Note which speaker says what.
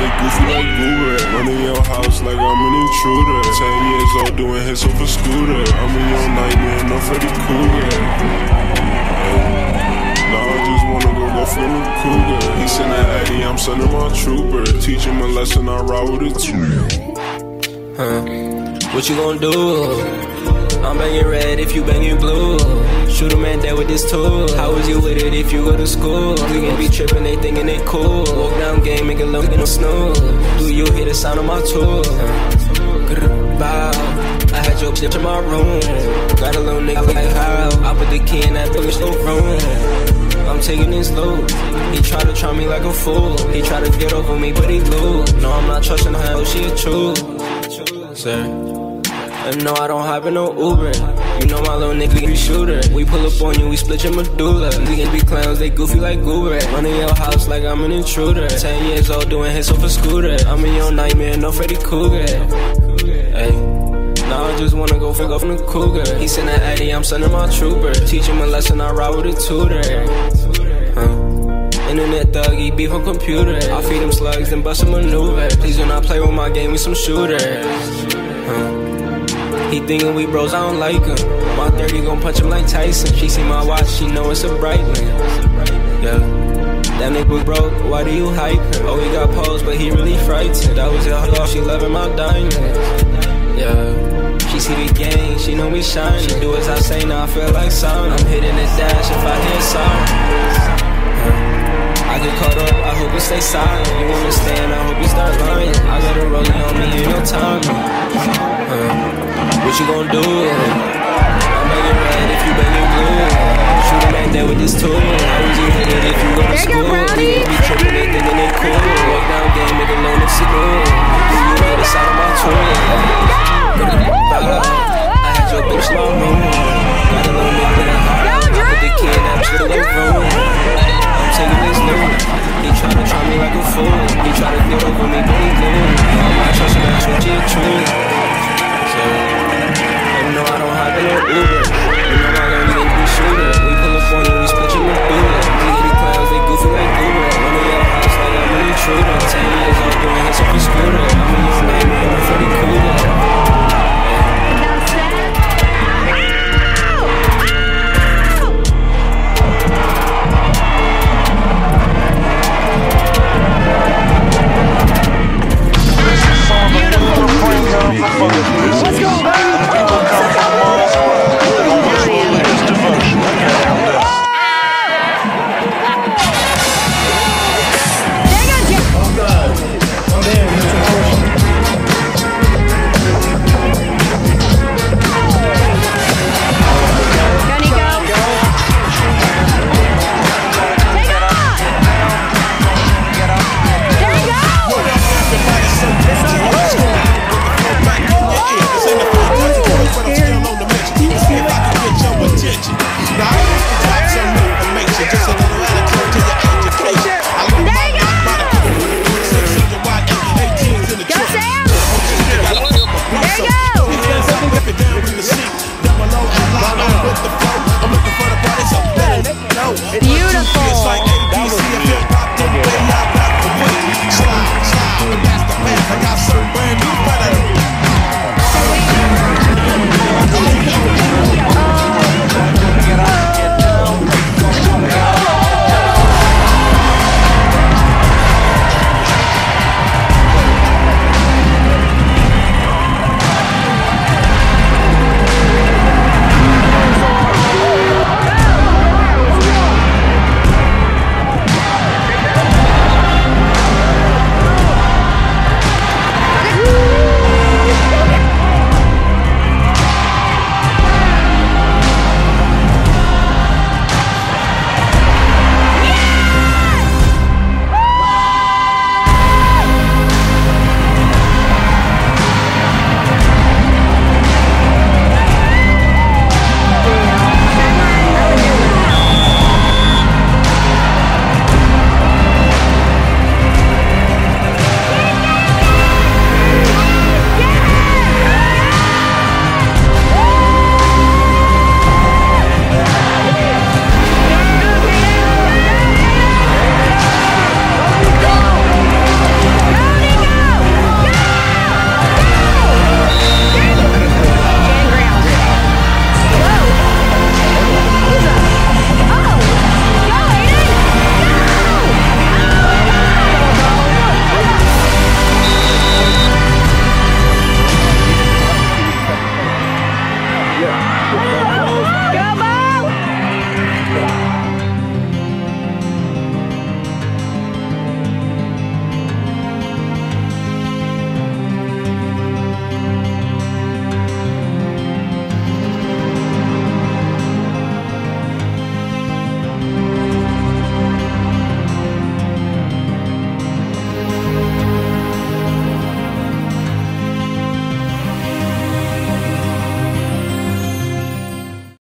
Speaker 1: goofy like Goober. Running your house like I'm an intruder. 10 years old doing hits off a scooter. I'm in your nightmare, no Freddy Krueger. Now I just wanna go for the cougar. He send that Eddie, I'm sending my trooper. Teach him a lesson, I ride with a tutor.
Speaker 2: What you gon' do? I'm banging red if you banging blue. Shoot a man dead with this tool. How was you with it if you go to school? We gon' be tripping, they thinking they cool. Walk down game, make a look in the snooze. Do you hear the sound of my tool? Bow. I had your bitch in my room. Got a little nigga like how I put the key in that bitch no room. I'm taking this loot. He tried to try me like a fool. He tried to get over me, but he lose. No, I'm not trusting her, she a true. Sir. And no, I don't hop in no Uber. You know my little nigga be shooter. We pull up on you, we split your medulla. We can be clowns, they goofy like Goober. Running your house like I'm an intruder. 10 years old doing hits off a scooter. I'm in your nightmare, no Freddy Krueger. Hey, now I just wanna go fuck off from the cougar. He send that Eddie, I'm sending my trooper. Teach him a lesson, I ride with a tutor. Internet thug, he beef on computer. I feed him slugs and bust a maneuver. Please do not play with my game, we some shooters. He thinking we bros, I don't like him. My 30 gon' punch him like Tyson. She see my watch, she know it's a bright one. Yeah, that nigga broke, why do you hype him? Oh, he got posed, but he really frightened. That was your girl, she loving my diamonds. Yeah, she see the gang, she know we shine. She do as I say, now I feel like sound. I'm hitting the dash if I hear sound. I get caught up, I hope it stay silent. You understand, I hope you start lying. I got a rolling on me, ain't no time. What you gon' do? I'm banging red if you banging blue. Shoot a man dead with this tool. How would you hit it if you go to school? We gon' be tripping, they thinking they cool. Walk down game, make a loan of school. Do you know the side of my tool? I had your bitch in my room. Got a little nigga in the heart. I put the kid in that bitch in the room.